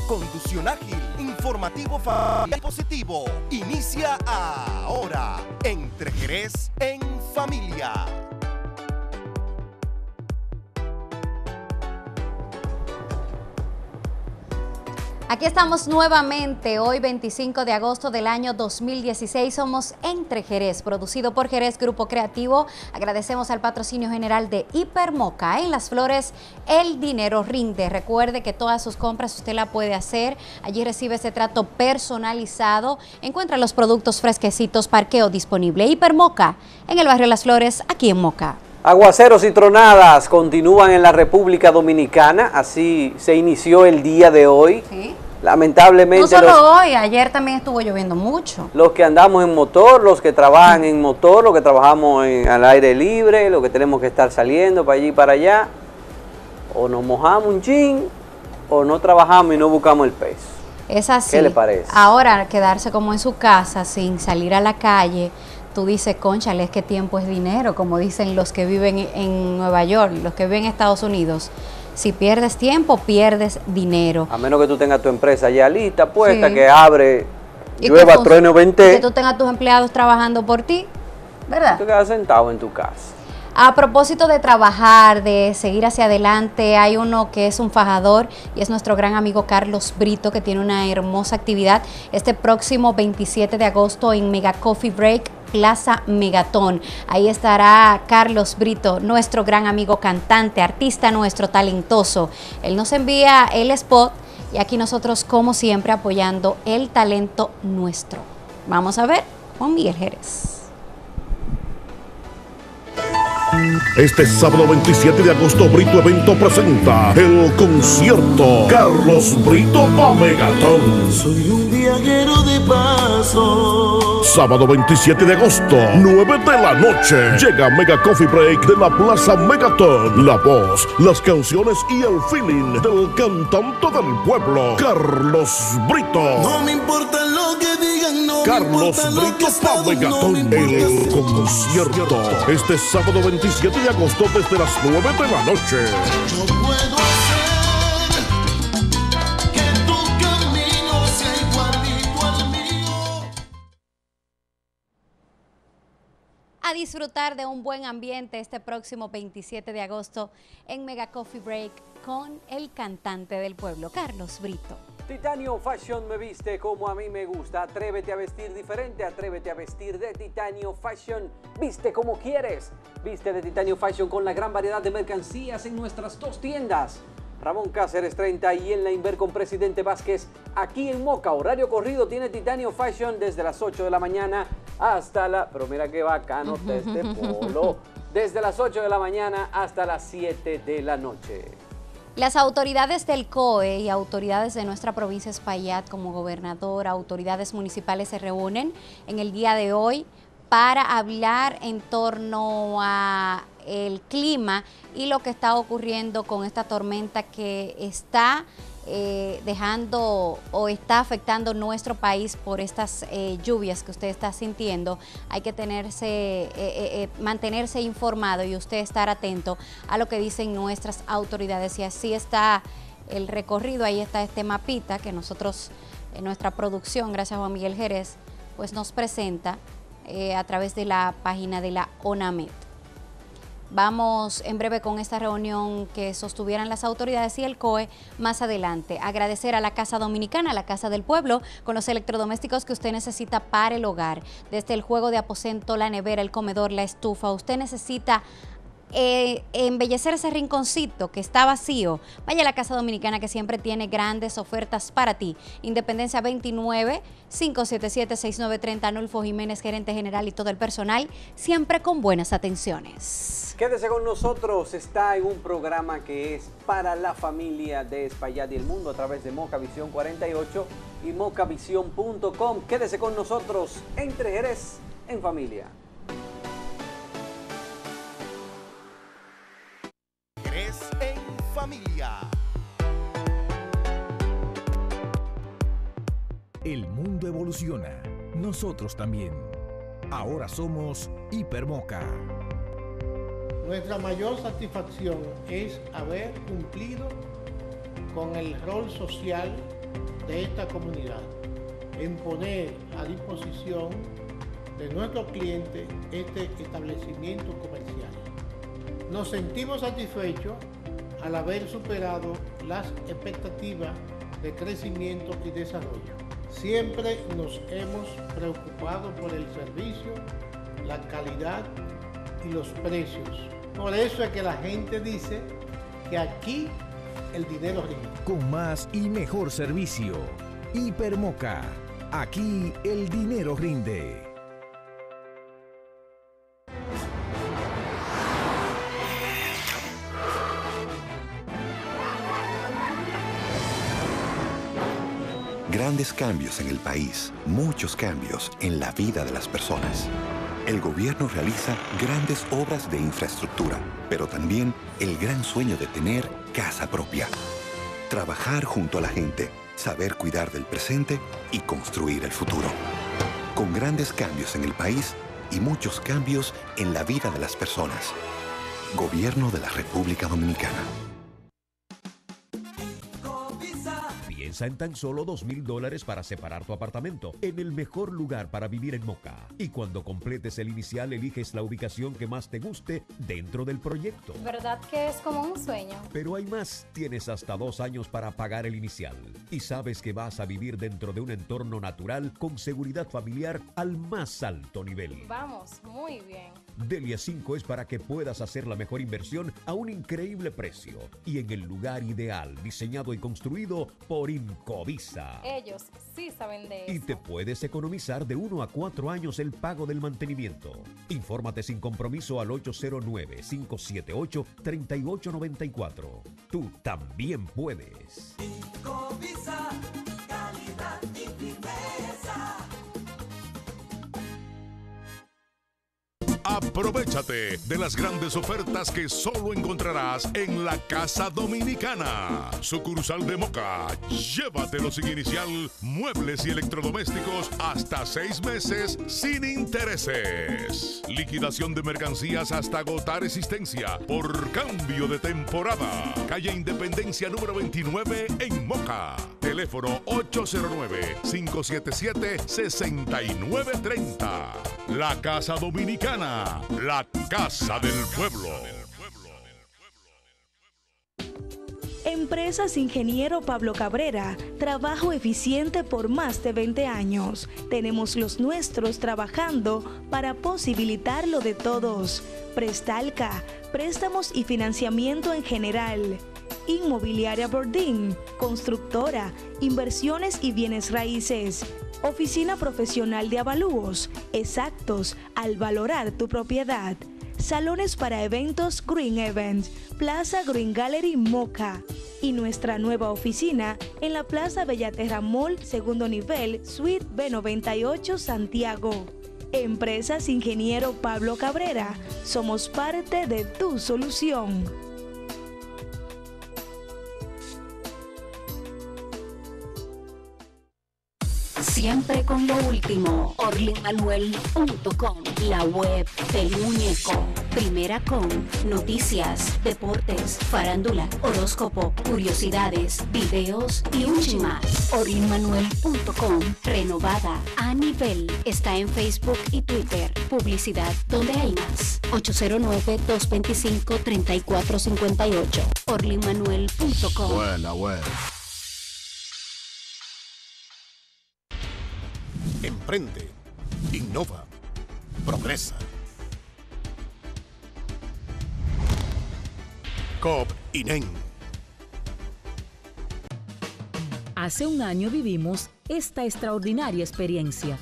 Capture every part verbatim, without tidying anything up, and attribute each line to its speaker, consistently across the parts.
Speaker 1: conducción ágil, informativo familiar positivo. Inicia ahora, Entre Jerez en Familia.
Speaker 2: Aquí estamos nuevamente, hoy veinticinco de agosto del año dos mil dieciséis, somos Entre Jerez, producido por Jerez Grupo Creativo. Agradecemos al patrocinio general de Hipermoca. En Las Flores, el dinero rinde. Recuerde que todas sus compras usted la puede hacer. Allí recibe ese trato personalizado. Encuentra los productos fresquecitos, parqueo disponible. Hipermoca, en el barrio Las Flores, aquí en Moca.
Speaker 3: Aguaceros y tronadas continúan en la República Dominicana, así se inició el día de hoy.
Speaker 2: Sí.
Speaker 3: Lamentablemente.
Speaker 2: No solo
Speaker 3: los,
Speaker 2: hoy, ayer también estuvo lloviendo mucho.
Speaker 3: Los que andamos en motor, los que trabajan en motor, los que trabajamos en, al aire libre, los que tenemos que estar saliendo para allí y para allá, o nos mojamos un chin, o no trabajamos y no buscamos el pez.
Speaker 2: Es así.
Speaker 3: ¿Qué le parece?
Speaker 2: Ahora, quedarse como en su casa sin salir a la calle, tú dices, cónchale, es que tiempo es dinero, como dicen los que viven en Nueva York, los que viven en Estados Unidos. Si pierdes tiempo, pierdes dinero.
Speaker 3: A menos que tú tengas tu empresa ya lista, puesta,
Speaker 2: Sí.
Speaker 3: que abre,
Speaker 2: Y
Speaker 3: llueva,
Speaker 2: que
Speaker 3: trueno, vente.
Speaker 2: Que tú tengas tus empleados trabajando por ti, ¿verdad?
Speaker 3: Tú quedas sentado en tu casa.
Speaker 2: A propósito de trabajar, de seguir hacia adelante, hay uno que es un fajador y es nuestro gran amigo Carlos Brito, que tiene una hermosa actividad este próximo veintisiete de agosto en Mega Coffee Break, Plaza Megatón. Ahí estará Carlos Brito, nuestro gran amigo cantante, artista nuestro, talentoso. Él nos envía el spot y aquí nosotros, como siempre, apoyando el talento nuestro. Vamos a ver con Miguel Jerez.
Speaker 4: Este sábado veintisiete de agosto, Brito Evento presenta el concierto Carlos Brito pa' Megatón.
Speaker 5: Soy un viajero de paso.
Speaker 4: Sábado veintisiete de agosto, nueve de la noche, llega Mega Coffee Break de la Plaza Megatón. La voz, las canciones y el feeling del cantante del pueblo, Carlos Brito.
Speaker 5: No me importa lo que digan, no
Speaker 4: Carlos
Speaker 5: me importa lo
Speaker 4: Brito
Speaker 5: que
Speaker 4: pa'
Speaker 5: saben,
Speaker 4: Megatón,
Speaker 5: no me importa
Speaker 4: el
Speaker 5: si
Speaker 4: concierto. Este sábado veintisiete de agosto desde las nueve de la noche.
Speaker 5: yo puedo hacer que tu camino sea igualito al mío.
Speaker 2: A disfrutar de un buen ambiente este próximo veintisiete de agosto en Mega Coffee Break con el cantante del pueblo, Carlos Brito.
Speaker 3: Titanio Fashion me viste como a mí me gusta. Atrévete a vestir diferente, atrévete a vestir de Titanio Fashion. Viste como quieres. Viste de Titanio Fashion con la gran variedad de mercancías en nuestras dos tiendas. Ramón Cáceres treinta y en la Inver con Presidente Vázquez. Aquí en Moca, horario corrido, tiene Titanio Fashion desde las ocho de la mañana hasta la... Pero mira qué bacano está este polo. Desde las ocho de la mañana hasta las siete de la noche.
Speaker 2: Las autoridades del C O E y autoridades de nuestra provincia de Espaillat, como gobernador, autoridades municipales, se reúnen en el día de hoy para hablar en torno a el clima y lo que está ocurriendo con esta tormenta que está eh, dejando o está afectando nuestro país por estas eh, lluvias que usted está sintiendo. Hay que tenerse, eh, eh, mantenerse informado y usted estar atento a lo que dicen nuestras autoridades. Y así está el recorrido, ahí está este mapita que nosotros, en nuestra producción, gracias a Juan Miguel Jerez, pues nos presenta eh, a través de la página de la ONAMED. Vamos en breve con esta reunión que sostuvieran las autoridades y el C O E más adelante. Agradecer a la Casa Dominicana, a la Casa del Pueblo, con los electrodomésticos que usted necesita para el hogar. Desde el juego de aposento, la nevera, el comedor, la estufa. Usted necesita eh, embellecer ese rinconcito que está vacío. Vaya a la Casa Dominicana, que siempre tiene grandes ofertas para ti. Independencia veintinueve, cinco siete siete, seis nueve tres cero, Nulfo Jiménez, gerente general, y todo el personal, siempre con buenas atenciones.
Speaker 3: Quédese con nosotros, está en un programa que es para la familia de Espaillat y el mundo a través de Moca Visión cuarenta y ocho y moca visión punto com. Quédese con nosotros, Entre Jerez en familia.
Speaker 1: Jerez en familia.
Speaker 6: El mundo evoluciona, nosotros también. Ahora somos Hipermoca.
Speaker 7: Nuestra mayor satisfacción es haber cumplido con el rol social de esta comunidad en poner a disposición de nuestros clientes este establecimiento comercial. Nos sentimos satisfechos al haber superado las expectativas de crecimiento y desarrollo. Siempre nos hemos preocupado por el servicio, la calidad y los precios. Por eso es que la gente dice que aquí el dinero rinde.
Speaker 6: Con más y mejor servicio. Hipermoca. Aquí el dinero rinde.
Speaker 8: Grandes cambios en el país, muchos cambios en la vida de las personas. El gobierno realiza grandes obras de infraestructura, pero también el gran sueño de tener casa propia. Trabajar junto a la gente, saber cuidar del presente y construir el futuro. Con grandes cambios en el país y muchos cambios en la vida de las personas. Gobierno de la República Dominicana.
Speaker 9: Piensa en tan solo dos mil dólares para separar tu apartamento en el mejor lugar para vivir en Moca. Y cuando completes el inicial, eliges la ubicación que más te guste dentro del proyecto.
Speaker 10: ¿Verdad que es como un sueño?
Speaker 9: Pero hay más. Tienes hasta dos años para pagar el inicial. Y sabes que vas a vivir dentro de un entorno natural con seguridad familiar al más alto nivel.
Speaker 10: Vamos, muy bien.
Speaker 9: Delia cinco es para que puedas hacer la mejor inversión a un increíble precio y en el lugar ideal, diseñado y construido por Incovisa.
Speaker 10: Ellos sí saben de eso.
Speaker 9: Y te puedes economizar de uno a cuatro años el pago del mantenimiento. Infórmate sin compromiso al ocho cero nueve, cinco siete ocho, tres ocho nueve cuatro. Tú también puedes.
Speaker 5: Incovisa, calidad y firmeza.
Speaker 4: Aprovechate de las grandes ofertas que solo encontrarás en la Casa Dominicana. Sucursal de Moca. Llévatelo sin inicial, muebles y electrodomésticos hasta seis meses sin intereses. Liquidación de mercancías hasta agotar existencia por cambio de temporada. Calle Independencia número veintinueve en Moca. Teléfono ocho cero nueve, cinco siete siete, seis nueve tres cero. La Casa Dominicana, la casa del pueblo.
Speaker 11: Empresas Ingeniero Pablo Cabrera, trabajo eficiente por más de veinte años. Tenemos los nuestros trabajando para posibilitar lo de todos. Prestalca, préstamos y financiamiento en general. Inmobiliaria Bordín, constructora, inversiones y bienes raíces. Oficina profesional de avalúos, exactos al valorar tu propiedad. Salones para eventos Green Event, Plaza Green Gallery Moca. Y nuestra nueva oficina en la Plaza Bellaterra Mall, segundo nivel, Suite B noventa y ocho, Santiago. Empresas Ingeniero Pablo Cabrera, somos parte de tu solución.
Speaker 12: Siempre con lo último, orlin manuel punto com, la web del muñeco. Primera con noticias, deportes, farándula, horóscopo, curiosidades, videos y un chin más. orlin manuel punto com, renovada a nivel. Está en Facebook y Twitter. Publicidad donde hay más. ocho cero nueve, dos dos cinco, tres cuatro cinco ocho. orlin manuel punto com.
Speaker 4: Buena, buena. Emprende, innova, progresa. Coop Inen.
Speaker 13: Hace un año vivimos esta extraordinaria experiencia.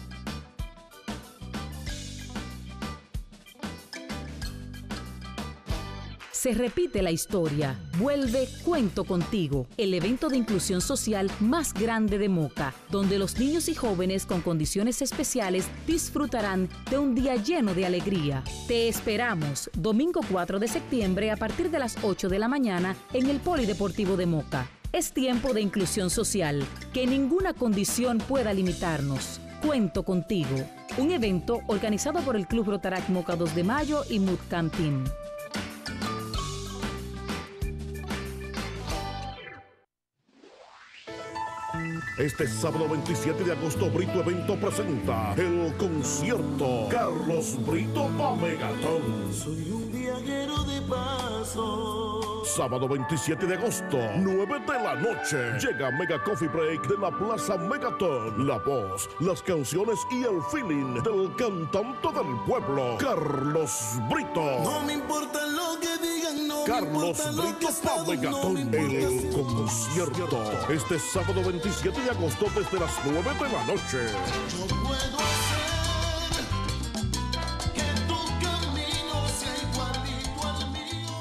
Speaker 13: Se repite la historia. Vuelve Cuento Contigo, el evento de inclusión social más grande de Moca, donde los niños y jóvenes con condiciones especiales disfrutarán de un día lleno de alegría. Te esperamos domingo cuatro de septiembre a partir de las ocho de la mañana en el Polideportivo de Moca. Es tiempo de inclusión social, que ninguna condición pueda limitarnos. Cuento Contigo, un evento organizado por el Club Rotaract Moca dos de Mayo y Mood Camp Team.
Speaker 4: Este sábado veintisiete de agosto, Brito Evento presenta el concierto Carlos Brito pa' Megatón.
Speaker 5: Soy un viajero de paso.
Speaker 4: Sábado veintisiete de agosto, nueve de la noche, llega Mega Coffee Break de la Plaza Megatón. La voz, las canciones y el feeling del cantante del pueblo, Carlos Brito.
Speaker 5: No me importa lo que digan, no
Speaker 4: Carlos
Speaker 5: me importa lo que
Speaker 4: Brito pa'
Speaker 5: saben,
Speaker 4: Megatón,
Speaker 5: no me importa
Speaker 4: el
Speaker 5: si-
Speaker 4: concierto. Este sábado veintisiete de agosto desde las nueve de la noche.
Speaker 5: Yo puedo hacer que tu camino sea igualito al mío.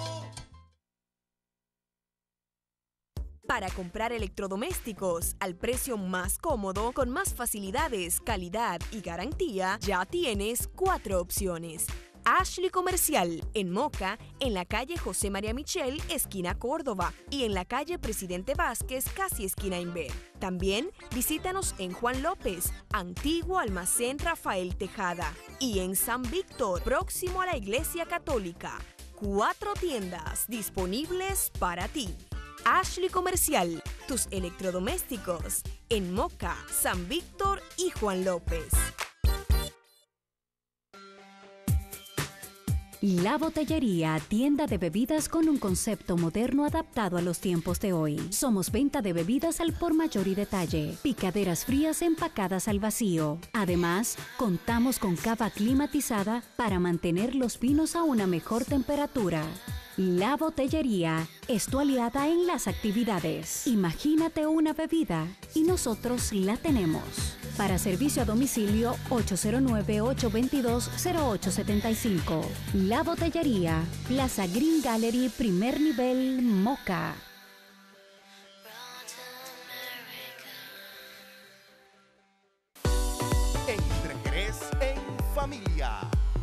Speaker 14: Para comprar electrodomésticos al precio más cómodo, con más facilidades, calidad y garantía, ya tienes cuatro opciones. Ashley Comercial, en Moca, en la calle José María Michel, esquina Córdoba, y en la calle Presidente Vázquez, casi esquina Inver. También visítanos en Juan López, antiguo almacén Rafael Tejada, y en San Víctor, próximo a la Iglesia Católica. Cuatro tiendas disponibles para ti. Ashley Comercial, tus electrodomésticos, en Moca, San Víctor y Juan López.
Speaker 12: La Botellería, tienda de bebidas con un concepto moderno adaptado a los tiempos de hoy. Somos venta de bebidas al por mayor y detalle, picaderas frías empacadas al vacío. Además, contamos con cava climatizada para mantener los vinos a una mejor temperatura. La Botellería es tu aliada en las actividades. Imagínate una bebida y nosotros la tenemos. Para servicio a domicilio, ocho cero nueve, ocho dos dos, cero ocho siete cinco. La Botellería, Plaza Green Gallery, primer nivel, Moca.
Speaker 1: Entre Jerez en familia.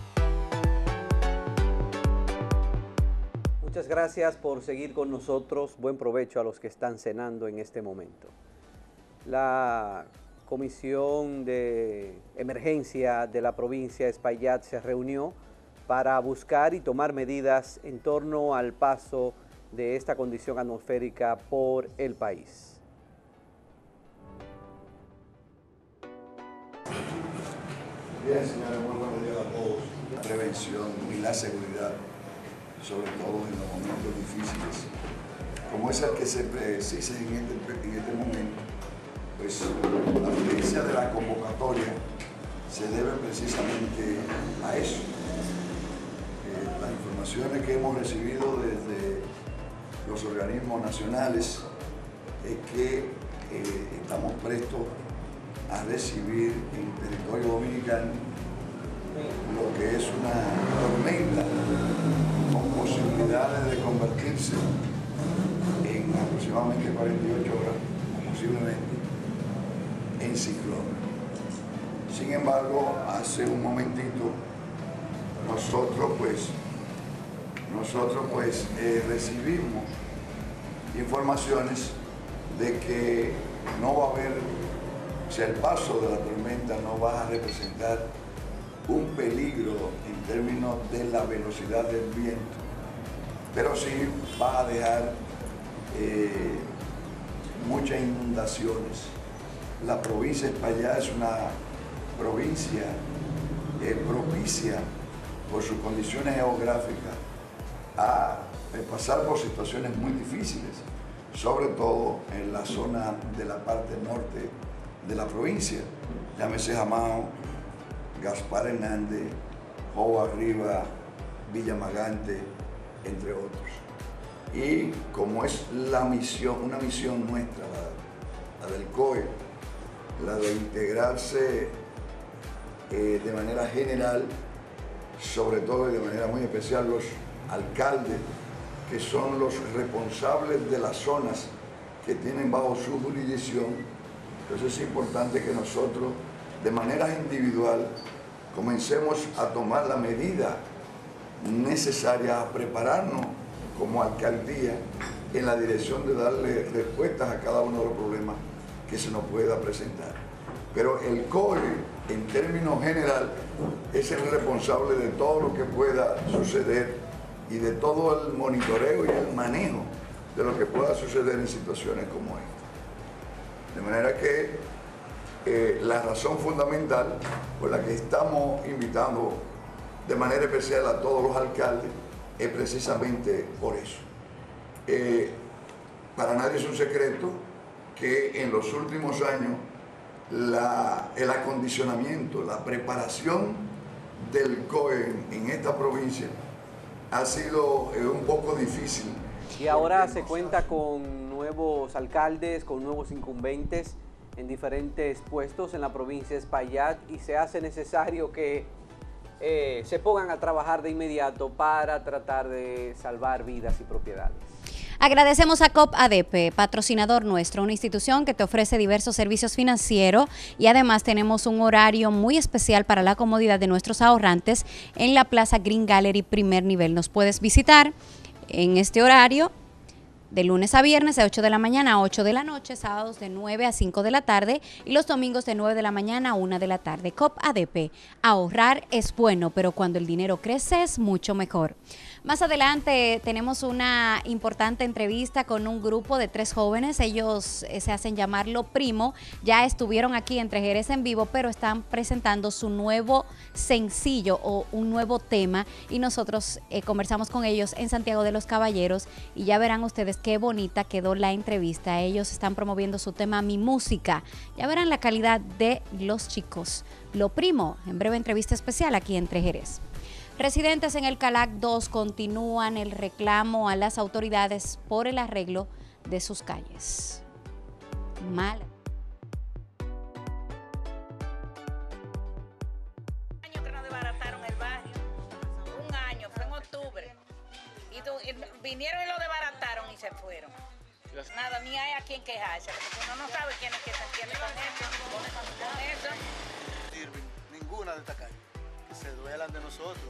Speaker 3: Muchas gracias por seguir con nosotros. Buen provecho a los que están cenando en este momento. La Comisión de Emergencia de la provincia de Espaillat se reunió para buscar y tomar medidas en torno al paso de esta condición atmosférica por el país.
Speaker 15: Bien, señores, muy buenos días a todos. La prevención y la seguridad, sobre todo en los momentos difíciles, como es el que se precisa en este, en este momento, pues la urgencia de la convocatoria se debe precisamente a eso. Eh, las informaciones que hemos recibido desde los organismos nacionales es que eh, estamos prestos a recibir en territorio dominicano lo que es una tormenta con posibilidades de convertirse en aproximadamente cuarenta y ocho horas, posiblemente, en ciclón. Sin embargo, hace un momentito, nosotros pues, nosotros pues eh, recibimos informaciones de que no va a haber, o sea, el paso de la tormenta no va a representar un peligro en términos de la velocidad del viento, pero sí va a dejar eh, muchas inundaciones. La provincia de Espaillat es una provincia eh, propicia por sus condiciones geográficas a eh, pasar por situaciones muy difíciles, sobre todo en la zona de la parte norte de la provincia, llámese Jamao, Gaspar Hernández, Jobo Arriba, Villa Magante, entre otros. Y como es la misión, una misión nuestra, la, la del C O E, la de integrarse eh, de manera general, sobre todo y de manera muy especial los alcaldes, que son los responsables de las zonas que tienen bajo su jurisdicción. Entonces es importante que nosotros, de manera individual, comencemos a tomar la medida necesaria, a prepararnos como alcaldía en la dirección de darle respuestas a cada uno de los problemas que se nos pueda presentar. Pero el C O E, en términos general, es el responsable de todo lo que pueda suceder y de todo el monitoreo y el manejo de lo que pueda suceder en situaciones como esta. De manera que eh, la razón fundamental por la que estamos invitando de manera especial a todos los alcaldes es precisamente por eso. Eh, para nadie es un secreto que en los últimos años la, el acondicionamiento, la preparación del C O E en, en esta provincia ha sido eh, un poco difícil.
Speaker 3: Y ahora se cuenta con nuevos alcaldes, con nuevos incumbentes en diferentes puestos en la provincia de Espaillat y se hace necesario que eh, se pongan a trabajar de inmediato para tratar de salvar vidas y propiedades.
Speaker 2: Agradecemos a COP A D P, patrocinador nuestro, una institución que te ofrece diversos servicios financieros y además tenemos un horario muy especial para la comodidad de nuestros ahorrantes en la Plaza Green Gallery primer nivel. Nos puedes visitar en este horario de lunes a viernes de ocho de la mañana a ocho de la noche, sábados de nueve a cinco de la tarde y los domingos de nueve de la mañana a una de la tarde. COP A D P, ahorrar es bueno, pero cuando el dinero crece es mucho mejor. Más adelante tenemos una importante entrevista con un grupo de tres jóvenes. Ellos eh, se hacen llamar Lo Primo. Ya estuvieron aquí en Entre Jerez en vivo, pero están presentando su nuevo sencillo o un nuevo tema y nosotros eh, conversamos con ellos en Santiago de los Caballeros y ya verán ustedes qué bonita quedó la entrevista. Ellos están promoviendo su tema Mi Música. Ya verán la calidad de los chicos. Lo Primo, en breve entrevista especial aquí en Entre Jerez. Residentes en el Calac dos continúan el reclamo a las autoridades por el arreglo de sus calles. Mal.
Speaker 16: Un año que nos desbarataron el barrio, un año, fue en octubre, y, tu, y vinieron y lo desbarataron y se fueron. Nada, ni hay a quien quejarse, porque uno no sabe quién es que se entiende con eso, con eso.
Speaker 17: Sirven ninguna de estas calles, que se duelan de nosotros.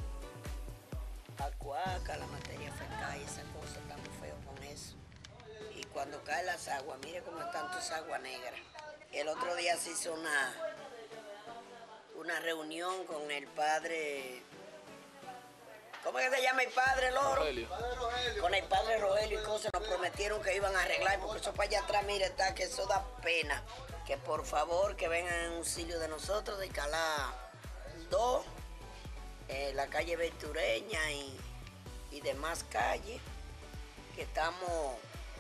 Speaker 18: Acuaca, la materia fecal y esa cosa está muy feo con eso. Y cuando caen las aguas, mire cómo están tus aguas negras. El otro día se hizo una, una reunión con el padre, ¿cómo es que se llama el padre, Loro?
Speaker 17: Rogelio.
Speaker 18: Con el padre Rogelio y cosas, nos prometieron que iban a arreglar, porque eso para allá atrás, mire, está que eso da pena. Que por favor, que vengan en auxilio de nosotros, de Calá dos. Eh, la calle Ventureña y, y demás calles, que estamos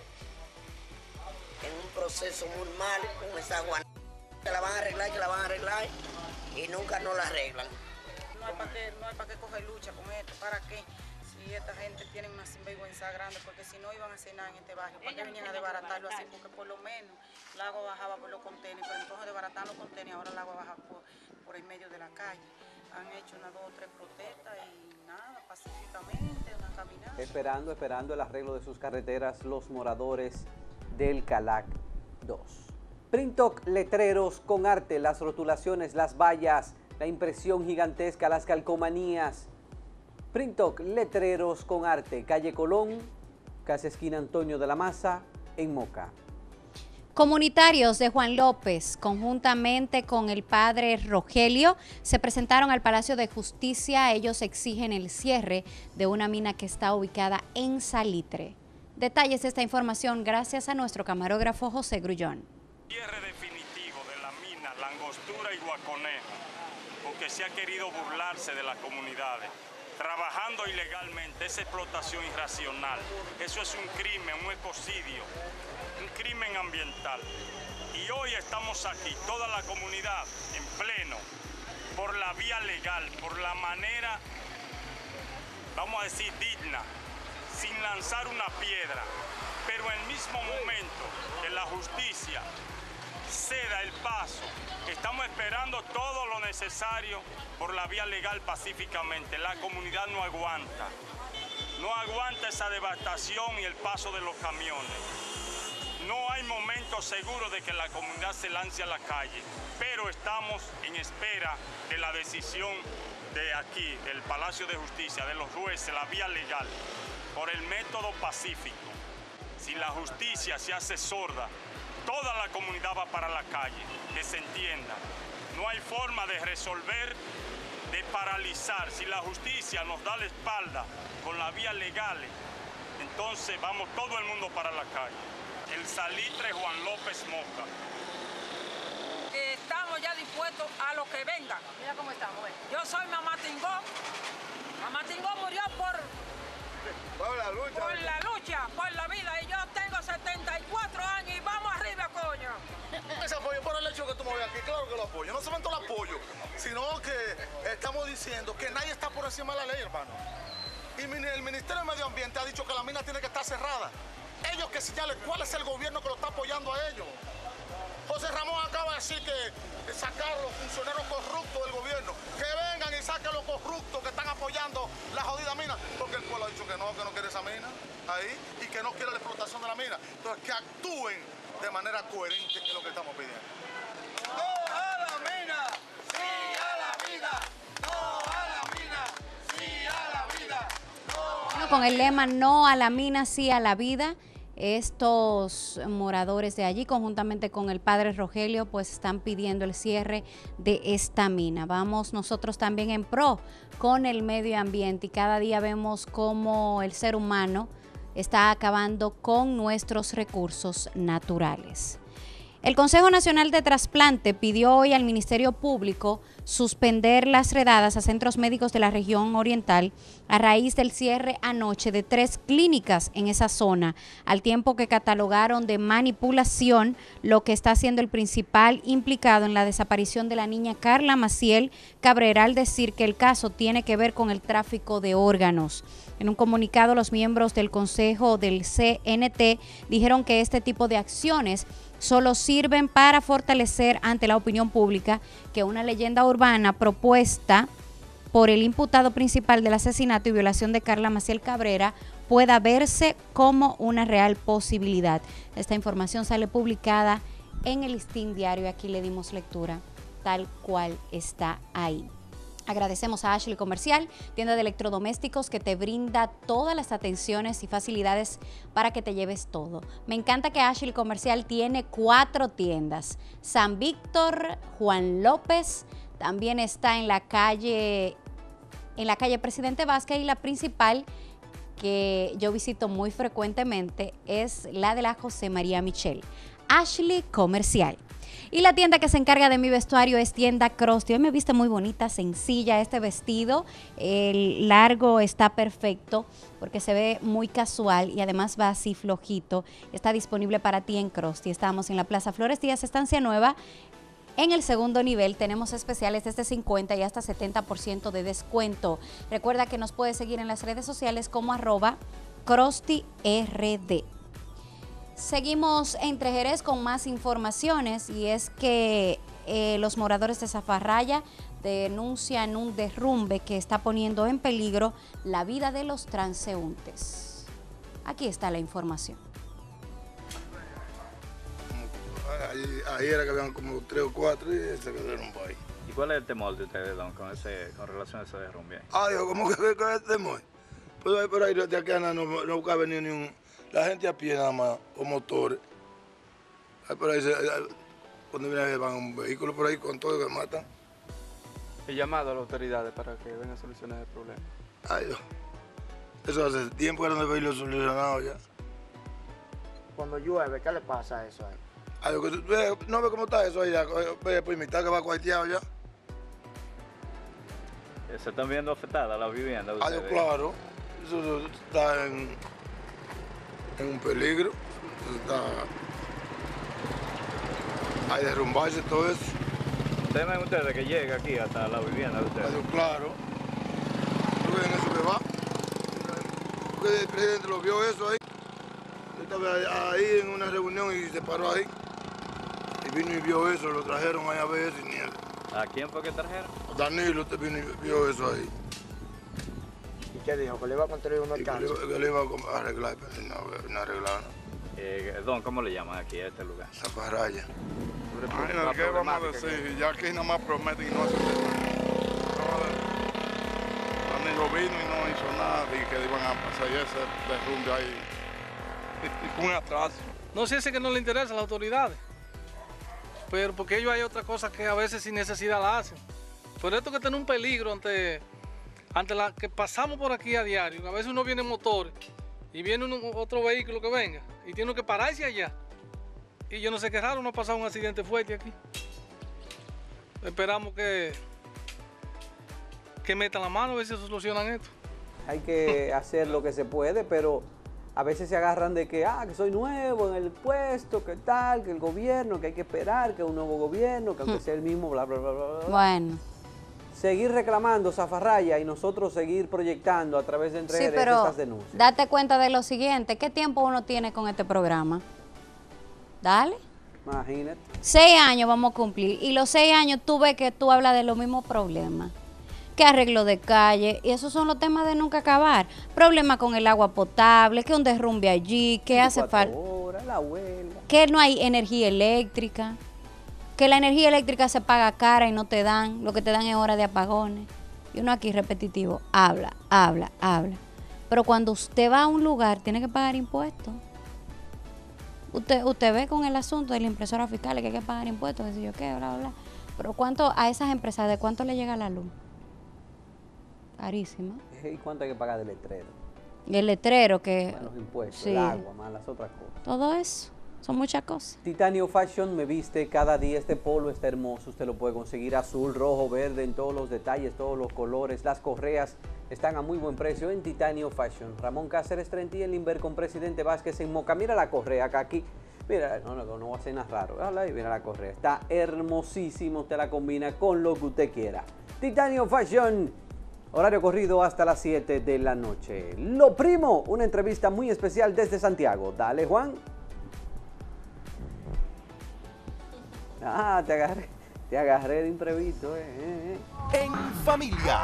Speaker 18: en un proceso muy mal con esa agua, que la van a arreglar, que la van a arreglar y nunca no la arreglan.
Speaker 19: No hay para qué, no hay para qué coger lucha con esto, ¿para qué? Si esta gente tiene una sinvergüenza grande, porque si no iban a hacer nada en este barrio, ¿para qué venían a desbaratarlo así? Porque por lo menos el agua bajaba por los contenedores, pero entonces desbaratan los contenedores, ahora el agua baja por, por el medio de la calle. Han hecho una, dos o tres protestas y nada, pacíficamente, una caminata.
Speaker 3: Esperando, esperando el arreglo de sus carreteras, los moradores del Calac dos. Printoc, letreros con arte, las rotulaciones, las vallas, la impresión gigantesca, las calcomanías. Printoc, letreros con arte, calle Colón, casi esquina Antonio de la Maza, en Moca.
Speaker 2: Comunitarios de Juan López, conjuntamente con el padre Rogelio, se presentaron al Palacio de Justicia. Ellos exigen el cierre de una mina que está ubicada en Salitre. Detalles de esta información gracias a nuestro camarógrafo José Grullón.
Speaker 20: Cierre definitivo de la mina Langostura y Guaconé, porque se ha querido burlarse de las comunidades. Trabajando ilegalmente, esa explotación irracional. Eso es un crimen, un ecocidio, un crimen ambiental. Y hoy estamos aquí, toda la comunidad, en pleno, por la vía legal, por la manera, vamos a decir, digna, sin lanzar una piedra. Pero en el mismo momento que la justicia ceda el paso, estamos esperando todo lo necesario por la vía legal pacíficamente. La comunidad no aguanta, no aguanta esa devastación y el paso de los camiones. No hay momento seguro de que la comunidad se lance a la calle, pero estamos en espera de la decisión de aquí, del Palacio de Justicia, de los jueces, la vía legal, por el método pacífico. Si la justicia se hace sorda, toda la comunidad va para la calle, que se entienda. No hay forma de resolver, de paralizar. Si la justicia nos da la espalda con la vía legal, entonces vamos todo el mundo para la calle. el salitre Juan López Moca.
Speaker 21: Que estamos ya dispuestos a lo que venga.
Speaker 10: Mira cómo estamos, ¿ves?
Speaker 21: Yo soy Mamá Tingó. Mamá Tingó murió por,
Speaker 17: por la lucha.
Speaker 21: Por la lucha, por la vida. Y yo tengo setenta y cuatro años y vamos arriba, coño.
Speaker 17: Ese apoyo por el hecho que tú me ves aquí, claro que lo apoyo. No solamente el apoyo, sino que estamos diciendo que nadie está por encima de la ley, hermano. Y el Ministerio de Medio Ambiente ha dicho que la mina tiene que estar cerrada. Ellos que señalen cuál es el gobierno que lo está apoyando a ellos. José Ramón acaba de decir que sacar los funcionarios corruptos del gobierno, que vengan y saquen los corruptos que están apoyando la jodida mina, porque el pueblo ha dicho que no, que no quiere esa mina ahí y que no quiere la explotación de la mina. Entonces, que actúen de manera coherente, que es lo que estamos pidiendo. ¡No a la mina! ¡Sí a la vida! ¡No a la mina! ¡Sí a la vida! ¡No!
Speaker 2: Bueno, con el lema no a la mina, sí a la vida, estos moradores de allí, conjuntamente con el padre Rogelio, pues están pidiendo el cierre de esta mina. Vamos nosotros también en pro con el medio ambiente y cada día vemos cómo el ser humano está acabando con nuestros recursos naturales. El Consejo Nacional de Trasplante pidió hoy al Ministerio Público suspender las redadas a centros médicos de la región oriental a raíz del cierre anoche de tres clínicas en esa zona, al tiempo que catalogaron de manipulación lo que está siendo el principal implicado en la desaparición de la niña Carla Maciel Cabrera, al decir que el caso tiene que ver con el tráfico de órganos. En un comunicado, los miembros del Consejo del C N T dijeron que este tipo de acciones solo sirven para fortalecer ante la opinión pública que una leyenda urbana propuesta por el imputado principal del asesinato y violación de Carla Maciel Cabrera pueda verse como una real posibilidad. Esta información sale publicada en el Listín Diario y aquí le dimos lectura tal cual está ahí. Agradecemos a Ashley Comercial, tienda de electrodomésticos que te brinda todas las atenciones y facilidades para que te lleves todo. Me encanta que Ashley Comercial tiene cuatro tiendas. San Víctor, Juan López, también está en la calle, en la calle Presidente Vázquez, y la principal que yo visito muy frecuentemente es la de la José María Michel. Ashley Comercial. Y la tienda que se encarga de mi vestuario es Tienda Krusty. Hoy me viste muy bonita, sencilla este vestido. El largo está perfecto porque se ve muy casual y además va así flojito. Está disponible para ti en Krusty. Estamos en la Plaza Flores Díaz, Estancia Nueva. En el segundo nivel tenemos especiales desde cincuenta y hasta setenta por ciento de descuento. Recuerda que nos puedes seguir en las redes sociales como arroba Krusty R D. Seguimos entre Jerez con más informaciones y es que eh, los moradores de Zafarraya denuncian un derrumbe que está poniendo en peligro la vida de los transeúntes. Aquí está la información.
Speaker 17: Ahí, ahí era que habían como tres o cuatro y se quedaron ahí.
Speaker 22: ¿Y cuál es el temor de ustedes, don, con, ese, con relación a ese derrumbe?
Speaker 17: Ah, Dios, ¿cómo que con el temor? Pues ahí por ahí de aquí no, no cabe ni un... La gente a pie nada más, con motores. Ahí por ahí, se, cuando viene van un vehículo por ahí con todo que matan.
Speaker 23: El llamado a las autoridades para que vengan a solucionar el problema.
Speaker 17: Ay, Dios. Eso hace tiempo que no debe irlo solucionado ya.
Speaker 24: Cuando llueve, ¿qué le pasa a eso ahí?
Speaker 17: Ay, Dios, no ve cómo está eso ahí ya. Ve por mitad que va cuarteado ya.
Speaker 22: ¿Se están viendo afectadas las viviendas?
Speaker 17: Ay, Dios, claro. Eso está en... en un peligro, está, hay derrumbarse todo eso.
Speaker 22: ¿Temen ustedes que llegue aquí hasta la vivienda de ustedes?
Speaker 17: Ay, claro, ¿no ven eso que va? Porque el presidente lo vio eso ahí, estaba ahí en una reunión y se paró ahí, y vino y vio eso, lo trajeron ahí a ver sin nieve.
Speaker 22: ¿A quién fue que trajeron?
Speaker 17: Danilo vino y vio eso ahí.
Speaker 24: ¿Qué dijo? ¿Que le iba a construir unos canchos?
Speaker 17: Que, que le iba a arreglar, pero no, no arreglaron.
Speaker 22: Eh, don, ¿cómo le llaman aquí a este lugar?
Speaker 17: Zafarraya.
Speaker 23: Ay, no, ¿qué vamos a decir? Ya aquí nada más prometen y no hacen nada. Danilo vino y no hizo nada y que iban a pasar ese derrumbe ahí. Un atraso.
Speaker 25: No sé si es que no le interesa a las autoridades, pero porque ellos hay otras cosas que a veces sin necesidad la hacen. Por esto que tiene un peligro ante... ante la que pasamos por aquí a diario, a veces uno viene en motor y viene uno, otro vehículo que venga y tiene que pararse allá aquí. Yo no sé qué raro, no ha pasado un accidente fuerte aquí. Esperamos que, que metan la mano a ver si solucionan esto.
Speaker 3: Hay que hacer lo que se puede, pero a veces se agarran de que, ah, que soy nuevo en el puesto, que tal, que el gobierno, que hay que esperar, que un nuevo gobierno, que aunque sea el mismo, bla, bla, bla, bla, bla.
Speaker 2: Bueno.
Speaker 3: Seguir reclamando zafarraya y nosotros seguir proyectando a través de Entre
Speaker 2: Sí,
Speaker 3: Jerez
Speaker 2: pero
Speaker 3: estas denuncias.
Speaker 2: date cuenta de lo siguiente, ¿qué tiempo uno tiene con este programa? Dale.
Speaker 3: Imagínate.
Speaker 2: Seis años vamos a cumplir y los seis años tú ves que tú hablas de los mismos problemas. Que arreglo de calle, y esos son los temas de nunca acabar. Problemas con el agua potable, que un derrumbe allí, que hace falta.
Speaker 3: La huelga.
Speaker 2: Que no hay energía eléctrica. Que la energía eléctrica se paga cara y no te dan, lo que te dan es horas de apagones. Y uno aquí repetitivo, habla, habla, habla. Pero cuando usted va a un lugar, tiene que pagar impuestos. Usted, usted ve con el asunto de la impresora fiscal que hay que pagar impuestos, que sé yo qué, bla, bla, bla. Pero ¿cuánto a esas empresas, de cuánto le llega la luz? Carísima.
Speaker 3: ¿Y cuánto hay que pagar de letrero?
Speaker 2: Y el letrero que...
Speaker 3: Más los impuestos,
Speaker 2: sí.
Speaker 3: el agua, más las otras cosas.
Speaker 2: Todo eso. Son muchas cosas.
Speaker 3: Titanio Fashion me viste cada día. Este polo está hermoso. Usted lo puede conseguir azul, rojo, verde, en todos los detalles, todos los colores. Las correas están a muy buen precio en Titanio Fashion. Ramón Cáceres treinta y en Limber con Presidente Vázquez en Moca. Mira la correa acá aquí. Mira, no, no, no va a ser nada raro. Ahí, mira la correa. Está hermosísimo. Usted la combina con lo que usted quiera. Titanio Fashion. Horario corrido hasta las siete de la noche. Lo Primo, una entrevista muy especial desde Santiago. Dale, Juan. Ah, te agarré, te agarré de imprevisto, eh, eh, eh.
Speaker 1: En familia.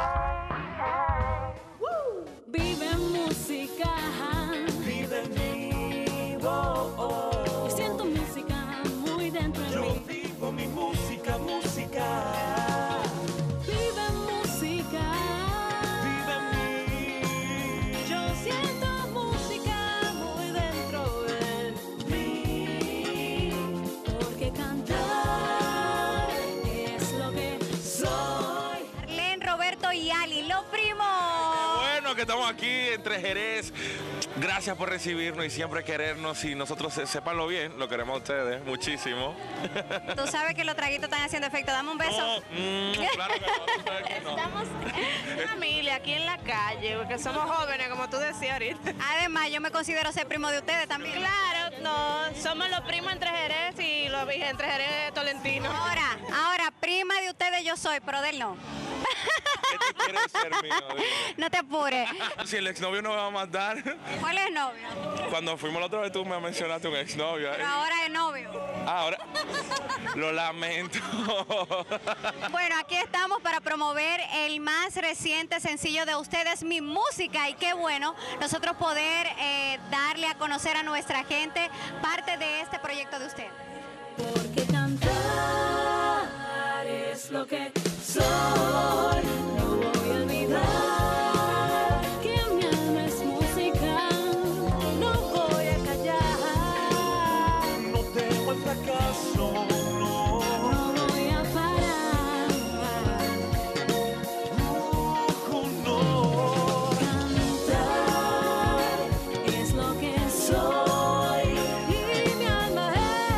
Speaker 6: Vive música. Vive en vivo. Yo siento música muy dentro de mí. Yo vivo mi música, música. Vive música. Vive en mí. Yo siento música muy dentro de mí. Porque cantar
Speaker 2: y Ali, Lo Primo.
Speaker 7: Bueno, que estamos aquí entre Jerez. Gracias por recibirnos y siempre querernos. Y nosotros se, sépanlo bien, lo queremos a ustedes muchísimo.
Speaker 2: Tú sabes que los traguitos están haciendo efecto. Dame un beso.
Speaker 7: No, mm, claro que no, tú sabes que no.
Speaker 8: Estamos en familia, aquí en la calle, porque somos jóvenes, como tú decías ahorita.
Speaker 2: Además, yo me considero ser primo de ustedes también.
Speaker 8: Claro, no, somos los primos entre Jerez y los entre Jerez Tolentino.
Speaker 2: Ahora, ahora, prima de ustedes yo soy, pero de él no.
Speaker 7: ¿Qué tú quieres ser mío? Dime.
Speaker 2: No te apures.
Speaker 7: Si el exnovio no me va a matar.
Speaker 2: ¿Cuál es el novio?
Speaker 7: Cuando fuimos la otra vez tú me mencionaste un exnovio.
Speaker 2: Pero ahora es novio.
Speaker 7: Ah, ahora. Lo lamento.
Speaker 2: Bueno, aquí estamos para promover el más reciente sencillo de ustedes, Mi Música. Y qué bueno nosotros poder eh, darle a conocer a nuestra gente parte de este proyecto de ustedes.
Speaker 6: Porque cantar es lo que soy, no voy a olvidar que mi alma es música, no voy a callar,
Speaker 5: no temo el fracaso, no,
Speaker 6: no voy a parar,
Speaker 5: no, no,
Speaker 6: cantar es lo que soy y mi alma